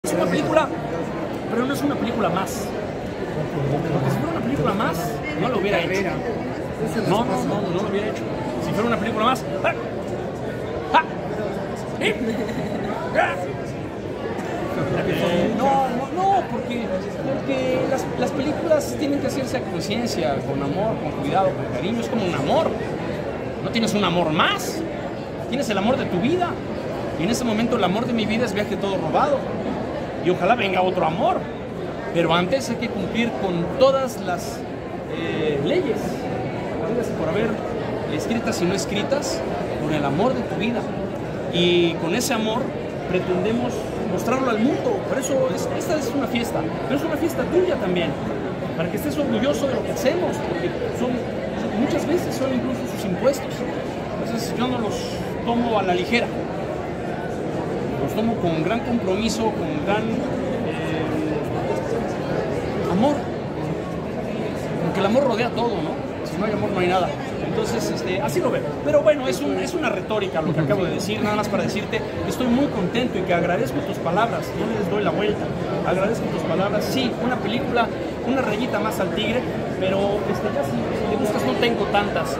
Es una película, pero no es una película más. Porque si fuera una película más, no lo hubiera hecho. No lo hubiera hecho. Si fuera una película más... No, porque las películas tienen que hacerse a conciencia, con amor, con cuidado, con cariño. Es como un amor. No tienes un amor más, tienes el amor de tu vida. Y en ese momento el amor de mi vida es Viaje todo robado. Y ojalá venga otro amor. Pero antes hay que cumplir con todas las leyes, por haber escritas y no escritas, con el amor de tu vida. Y con ese amor pretendemos mostrarlo al mundo. Por eso esta es una fiesta, pero es una fiesta tuya también, para que estés orgulloso de lo que hacemos, porque muchas veces son incluso sus impuestos. Entonces yo no los tomo a la ligera, los tomo con gran compromiso, con gran amor, porque el amor rodea todo, ¿no? Si no hay amor no hay nada. Entonces, así lo veo. Pero bueno, es una retórica lo que acabo de decir, nada más para decirte que estoy muy contento y que agradezco tus palabras, no les doy la vuelta, agradezco tus palabras. Sí, una película, una rayita más al tigre, pero ya si te gustas no tengo tantas.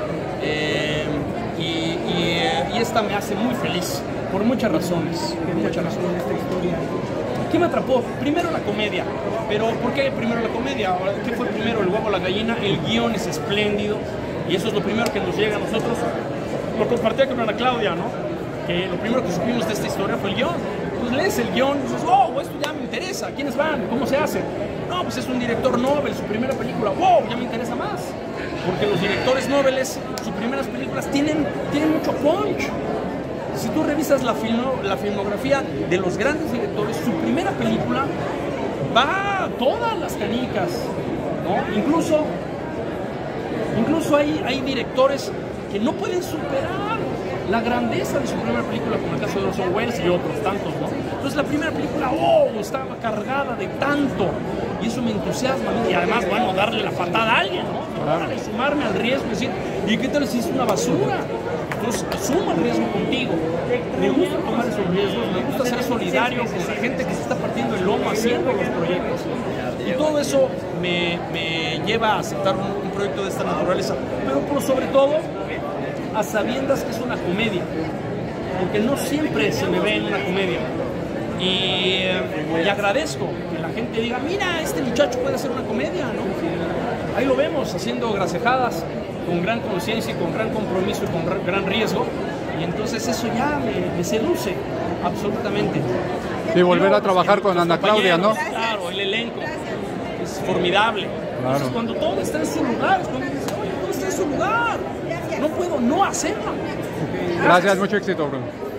Y esta me hace muy feliz, por muchas razones. Muchas razones esta historia. ¿Qué me atrapó? Primero la comedia. ¿Pero por qué primero la comedia? ¿Qué fue primero, el huevo o la gallina? El guión es espléndido. Y eso es lo primero que nos llega a nosotros. Lo compartía con Ana Claudia, ¿no? Que lo primero que supimos de esta historia fue el guión. Pues lees el guión y dices, wow, esto ya me interesa. ¿Quiénes van? ¿Cómo se hace? No, pues es un director Nobel, su primera película. Wow, ya me interesa más. Porque los directores Nobeles, sus primeras películas tienen mucho punch. Si tú revisas la filmografía de los grandes directores, su primera película va a todas las canicas, ¿no? Incluso hay directores que no pueden superar la grandeza de su primera película, como el caso de Orson Welles y otros tantos, ¿no? Entonces la primera película, estaba cargada de tanto, y eso me entusiasma a mí, y además, bueno, darle la patada a alguien, ¿no? Claro. Sumarme al riesgo y decir, ¿y qué tal si es una basura? Entonces asumo el riesgo contigo. Me gusta tomar esos riesgos, me gusta ser solidario con la gente que se está partiendo el lomo haciendo los proyectos. Y todo eso me lleva a aceptar un proyecto de esta naturaleza, pero por sobre todo a sabiendas que es una comedia, porque no siempre se me ve en una comedia. Y agradezco que la gente diga, mira, este muchacho puede hacer una comedia, ¿no? Ahí lo vemos haciendo gracejadas con gran conciencia y con gran compromiso y con gran riesgo, y entonces eso ya me seduce absolutamente. Sí, volver a trabajar con Ana Claudia, ¿no? Claro, el elenco es formidable. Claro. Entonces, cuando todo está en su lugar, cuando dices, oye, todo está en su lugar, no puedo no hacerlo. Gracias, mucho éxito, Bruno.